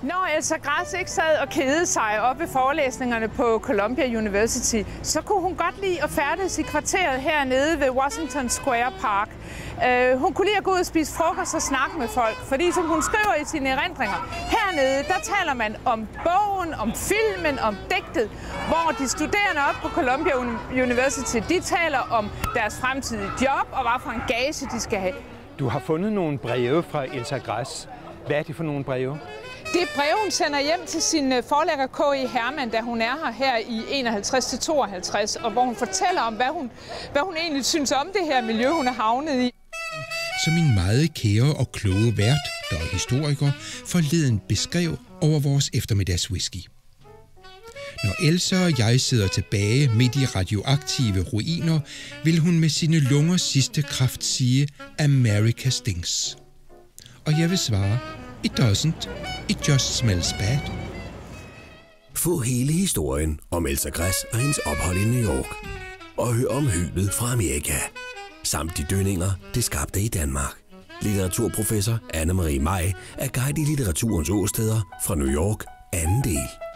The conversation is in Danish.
Når Elsa Gress ikke sad og kedede sig op ved forelæsningerne på Columbia University, så kunne hun godt lide at færdes i kvarteret hernede ved Washington Square Park. Hun kunne lide at gå ud og spise frokost og snakke med folk, fordi som hun skriver i sine erindringer, hernede der taler man om bogen, om filmen, om digtet, hvor de studerende op på Columbia University, de taler om deres fremtidige job og hvad for en gage de skal have. Du har fundet nogle breve fra Elsa Gress. Hvad er det for nogle breve? Det er breve, hun sender hjem til sin forlægger K.E. Hermann, da hun er her i 51-52, og hvor hun fortæller om, hvad hun egentlig synes om det her miljø, hun er havnet i. Som en meget kære og kloge vært, der er historiker, forleden beskrev over vores eftermiddagswhisky. Når Elsa og jeg sidder tilbage midt i radioaktive ruiner, vil hun med sine lungers sidste kraft sige, America stinks. Og jeg vil svare, it doesn't, it just smells bad. Få hele historien om Elsa Gress og hendes ophold i New York. Og hør om hylet fra Amerika. Samt de dønninger, det skabte i Danmark. Litteraturprofessor Anne-Marie Maj er guide i litteraturens åsteder fra New York, 2. del.